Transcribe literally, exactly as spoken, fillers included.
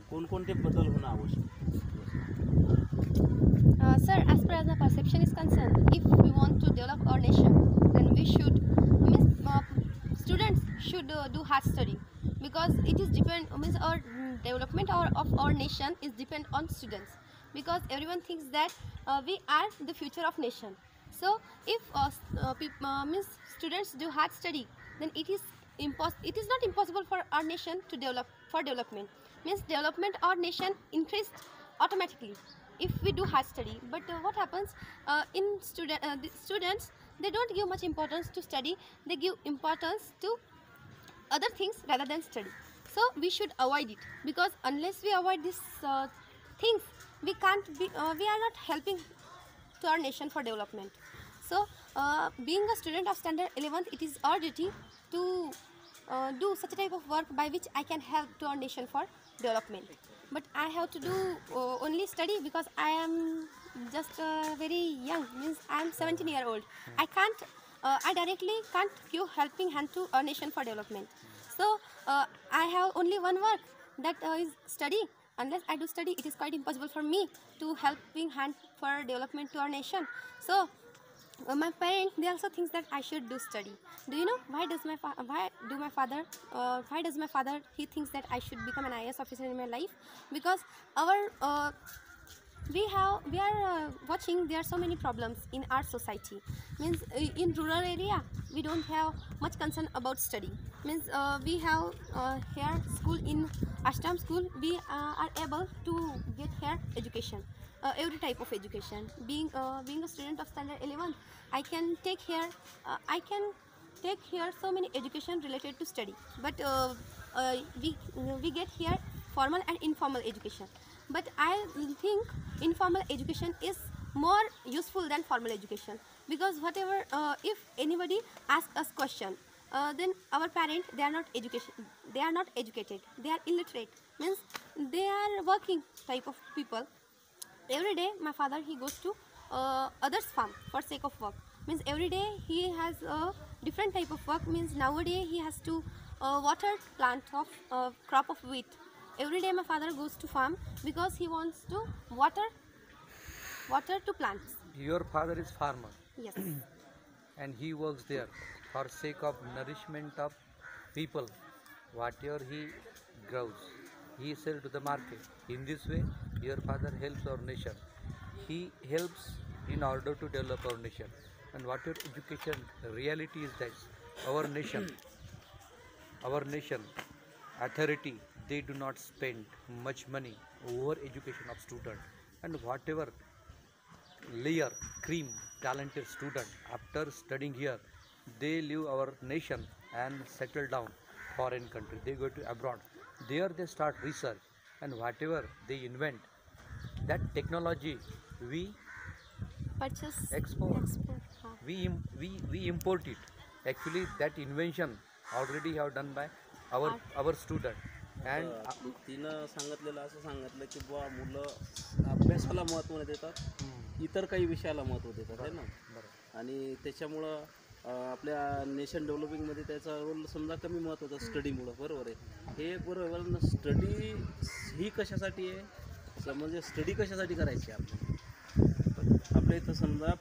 कोणकोणते बदल होणं आवश्यक आहे? Uh, sir, as per as my perception is concerned, if we want to develop our nation, then we should, means uh, students should uh, do hard study, because it is depend means our mm, development our, of our nation is depend on students, because everyone thinks that uh, we are the future of nation. So if uh, s- uh, peop- uh, means students do hard study, then it is impos- it is not impossible for our nation to develop for development. Means development our nation increased automatically if we do hard study. But uh, what happens uh, in student uh, the students, they don't give much importance to study, they give importance to other things rather than study. So we should avoid it, because unless we avoid these uh, things, we can't be uh, we are not helping to our nation for development. So uh, being a student of standard eleventh, it is our duty to uh, do such a type of work by which I can help to our nation for development. But I have to do uh, only study, because I am just uh, very young, means I am seventeen year old. I can't uh, I directly can't give helping hand to our nation for development. So uh, I have only one work, that uh, is study. Unless I do study, it is quite impossible for me to helping hand for development to our nation. So uh, my parents, they also think that I should do study. Do you know why does my fa- why do my father uh, why does my father, he thinks that I should become an I A S officer in my life? Because our uh, we have we are uh, watching, there are so many problems in our society. Means uh, in rural area we don't have much concern about study. Means uh, we have uh, here school in ashram school, we uh, are able to get here education, uh, every type of education. Being uh, being a student of standard eleven, I can take here uh, I can take here so many education related to study. But uh, uh, we we get here formal and informal education. But I think informal education is more useful than formal education, because whatever uh, if anybody asks us question, uh, then our parents, they are not education they are not educated, they are illiterate, means they are working type of people. Every day my father, he goes to uh, others farm for sake of work. Means every day he has a different type of work. Means nowadays he has to uh, water plant of uh, crop of wheat. Every day my father goes to farm, because he wants to water water to plants. Your father is farmer Yes. and he works there for sake of nourishment of people. Whatever he grows, he sells to the market. In this way, your father helps our nation. He helps in order to develop our nation. And whatever education reality is that our nation, our nation authority, they do not spend much money over education of student. And whatever layer cream talented student after studying here, they leave our nation and settle down foreign country, they go to abroad, there they start research, and whatever they invent, that technology we Purchase. export, Export. हाँ. we im- we we import it. Actually that invention already have done by our our student. And आता तिनं सांगितलेलं असं सांगितलं की बुवा मुलं अभ्यासाला महत्त्व न देतात, इतर काही विषयाला महत्त्व देतात आहे ना. आणि त्याच्यामुळं अं, आपल्या नेशन डेव्हलपिंगमध्ये त्याचा रोल समजा कमी महत्त्वाचा स्टडीमुळं, बरोबर आहे हे बरोबर ना. स्टडी ही कशासाठी आहे, स- म्हणजे स्टडी कशासाठी करायची आपली आपल्या इथं समजा